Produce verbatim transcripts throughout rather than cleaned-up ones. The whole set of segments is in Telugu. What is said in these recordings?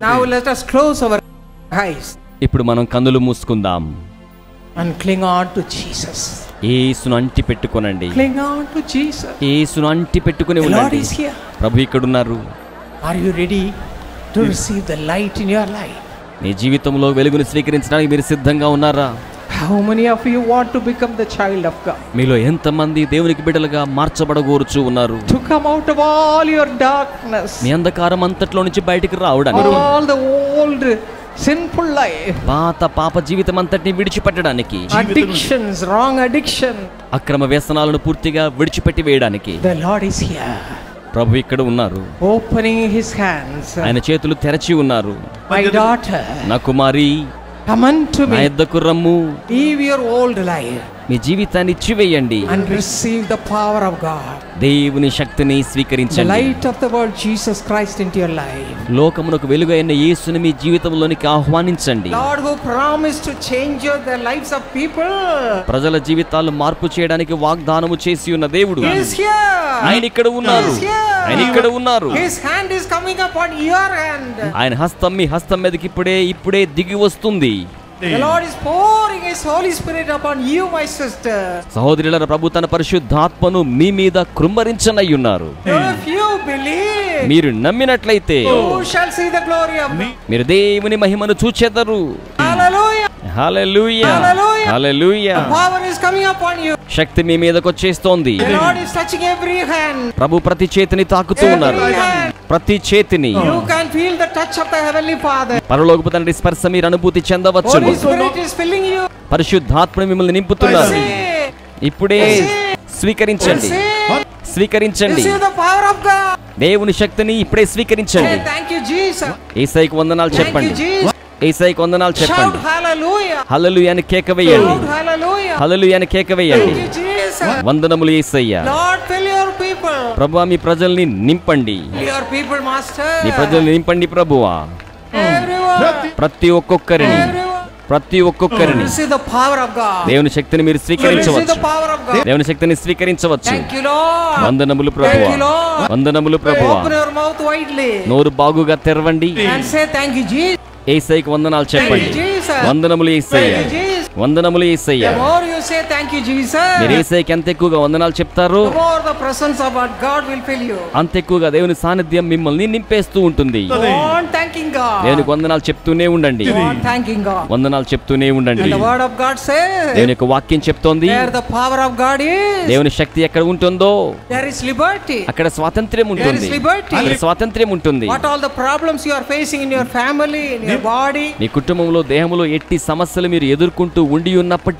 Now let us close our eyes. ఇప్పుడు మనం కన్నులు మూసుకుందాం. And cling on to Jesus. యేసును అంటి పెట్టుకోనండి. Cling on to Jesus. యేసును అంటి పెట్టుకొని ఉండండి. Lord is here. ప్రభు ఇక్కడ ఉన్నారు. Are you ready to receive the light in your life? మీ జీవితంలో వెలుగును స్వీకరించడానికి మీరు సిద్ధంగా ఉన్నారా? How many of you want to become the child of God? మీలో ఎంతమంది దేవునికి బిడ్డలుగా మార్చబడగోరుచు ఉన్నారు? To come out of all your darkness. మీ అంధకారం అంతట్లో నుంచి బయటికి రావడానికి. All the old sinful life. పాత పాప జీవితం అంతటిని విడిచిపెట్టడానికి. Addictions, wrong addiction. అక్రమ వ్యసనాలను పూర్తిగా విడిచిపెట్టి వేయడానికి. The Lord is here. ప్రభు ఇక్కడ ఉన్నారు. Opening his hands. ఆయన చేతులు తెరచి ఉన్నారు. My daughter. నా కుమారి, come unto me. నా యొద్దకు రమ్ము. Leave your old life. మీ జీవితాన్ని ఇచ్చివేయండి. And receive the power of God. దేవుని శక్తిని స్వీకరించండి. The light of the world, Jesus Christ, into your life. లోకమునకు వెలుగైన యేసుని మీ జీవితంలోనికి ఆహ్వానించండి. Lord who promised to change the lives of people. ప్రజల జీవితాలు మార్పు చేయడానికి వాగ్దానము చేసి ఉన్న దేవుడు He is here. ఆయన ఇక్కడ ఉన్నారు. ఆయన ఇక్కడ ఉన్నారు. His hand is coming upon your hand. ఆయన హస్తం మీ హస్తం మీదకి ఇప్పుడే ఇప్పుడే దిగి వస్తుంది. The Lord is pouring his Holy Spirit upon you, my sister. సహోదరులారా, ప్రభు తన పరిశుద్ధాత్మను మీ మీద కృమ్మరించనయ్యున్నారు. If you believe, మీరు నమ్మినట్లయితే you shall see the glory of God. మీరు దేవుని మహిమను చూచెదరు. Hallelujah. Hallelujah. Hallelujah. Hallelujah. The power is coming upon you. శక్తి మీ మీదకి వచ్చేస్తోంది. The Lord is touching every hand. ప్రభు ప్రతి చేతిని తాకుతూ ఉన్నారు. ప్రతి చేతిని. You can feel the touch of the heavenly Father. పరలోకపు తండ్రి స్పర్శ మీరు అనుభూతి చెందవచ్చు. Holy Spirit is filling you. పరిశుద్ధాత్మ మిమ్మల్ని నింపుతున్నారు. ఇప్పుడే స్వీకరించండి. స్వీకరించండి. Receive the power of God. దేవుని శక్తిని ఇప్పుడే స్వీకరించండి. Thank you, Jesus. యేసయ్యకు వందనాలు చెప్పండి. యేసయ్యకు వందనాలు చెప్పండి. Shout hallelujah. హల్లెలూయా అని కేక వేయండి. Shout hallelujah. హల్లెలూయా అని కేక వేయండి. Thank you, Jesus. వందనములు యేసయ్యా. Lord, fill your people. ప్రభువా, మీ ప్రజల్ని నింపండి. Fill your people, Master. మీ ప్రజల్ని నింపండి ప్రభువా. Everyone. ప్రతి ఒక్కొక్కరిని ప్రతి ఒక్కొక్కరిని Receive the power of God. దేవుని శక్తిని మీరు Receive స్వీకరించవచ్చు. the power of God. దేవుని శక్తిని స్వీకరించవచ్చు. Thank you, Lord. వందనములు ప్రభువా. Thank you, Lord. వందనములు ప్రభువా. Open your mouth widely నోరు బాగుగా తెరవండి. and say thank you, Jesus. యేసయ్యకు వందనాలు చెప్పండి. Thank you, Jesus. వందనములు యేసయ్యా. Thank you, Jesus. వందనములు యేసయ్యా. The more you say thank you, Jesus, మీరు యేసయ్యకి ఎంత ఎక్కువగా వందనాలు చెప్తారో the more the presence of our God will fill you. అంత ఎక్కువగా దేవుని సాన్నిధ్యం మిమ్మల్ని నింపేస్తూ ఉంటుంది. Go on thanking God. దేవునికి వందనాలు చెప్తూనే ఉండండి. Go on thanking God. వందనాలు చెప్తూనే ఉండండి. And the word of God says, దేవుని యొక్క వాక్యం చెప్తోంది, where the power of God is, దేవుని శక్తి ఎక్కడ ఉంటుందో there is liberty. అక్కడ స్వాతంత్ర్యం ఉంటుంది. There is liberty. అక్కడ స్వాతంత్ర్యం ఉంటుంది. What all the problems you are facing in your family, in your body, మీ కుటుంబంలో దేహములో ఎట్టి సమస్యలు మీరు ఎదుర్కొంటూ ఉండి ఉన్నప్పటికీ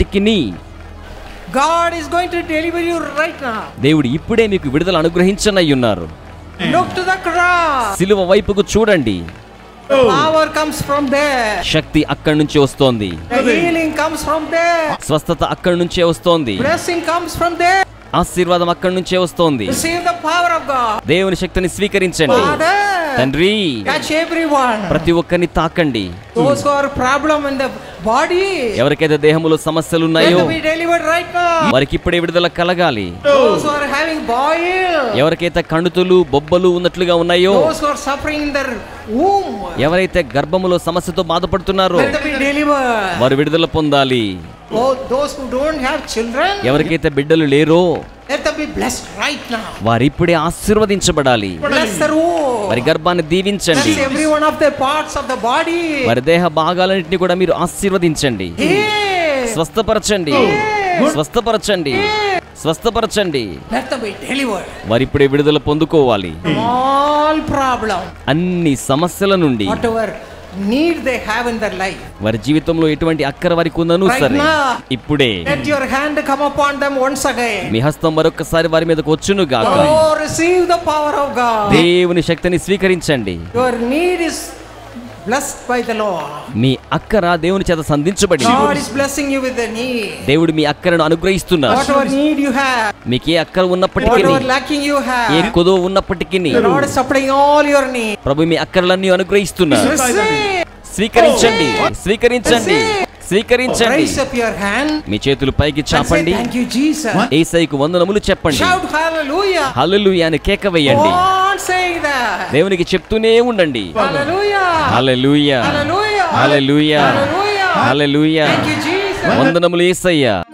God is going to deliver you right now. దేవుడు ఇప్పుడే మీకు విడుదల అనుగ్రహించనయ్యున్నారు. Look to the cross. సిలువ వైపుకు చూడండి. The power comes from there. శక్తి అక్కడి నుంచి వస్తోంది. The healing comes from there. స్వస్థత అక్కడి నుంచే వస్తోంది. Blessing comes from there. ఆశీర్వాదం అక్కడి నుంచే వస్తోంది. Receive the power of God. దేవుని శక్తిని స్వీకరించండి. Father, తండ్రి, touch everyone. ప్రతి ఒక్కరిని తాకండి. Those who are problem in the body, ఎవరికైతే దేహములో సమస్యలు let ఉన్నాయో them be delivered right now. వారికి ఇప్పుడే విడుదల కలగాలి. Those who are having boil, ఎవరికైతే కణుతులు బొబ్బలు ఉన్నట్లుగా ఉన్నాయో, those who are suffering in their womb, ఎవరైతే గర్భములో సమస్యతో బాధపడుతున్నారో let them be delivered. వారు విడుదల పొందాలి. Oh, those who don't have children, ఎవరికైతే బిడ్డలు లేరో let them be blessed right now. వారు ఇప్పుడే ఆశీర్వదించబడాలి. Bless their womb. వారి గర్భాన్ని దీవించండి. Bless every one of the parts of the body. వారి దేహ భాగాలన్నింటినీ కూడా మీరు ఆశీర్వదించండి. Hey. స్వస్థపరచండి. స్వస్థపరచండి. స్వస్థపరచండి. Let them be delivered. వారు ఇప్పుడే విడుదల పొందుకోవాలి. All problem, అన్ని సమస్యల నుండి whatever need they have in their life, వారి జీవితంలో ఎటువంటి అక్కర వారికి ఉందను సరే ఇప్పుడే let your hand come upon them once again. మీ హస్తం మరొకసారి వారి మీదకు వచ్చును గాక. Oh, receive the power of God. దేవుని శక్తిని స్వీకరించండి. Your need is blessed by the Lord. మీ అక్కర దేవుని చేత సంధించబడింది. God is blessing you with the need. దేవుడు మీ అక్కరను అనుగ్రహిస్తున్నారు. Whatever need you have, మీకు ఏ అక్కర ఉన్నప్పటికీ, whatever lacking you have, ఏ కొదో ఉన్నప్పటికీ the Lord is supplying all your need. ప్రభు మీ అక్కరలన్నీ అనుగ్రహిస్తున్నారు. స్వీకరించండి. స్వీకరించండి. స్వీకరించండి. Raise up your hand. మీ చేతులు పైకి And say, చాపండి. thank you, Jesus. యేసయ్యకు వందనములు చెప్పండి. Shout hallelujah. హల్లెలూయా అని కేక వేయండి. Go on saying that. దేవునికి చెప్తూనే ఉండండి. Hallelujah. Hallelujah Hallelujah. Hallelujah Hallelujah. Hallelujah. Thank you, Jesus. వందనములు యేసయ్యా.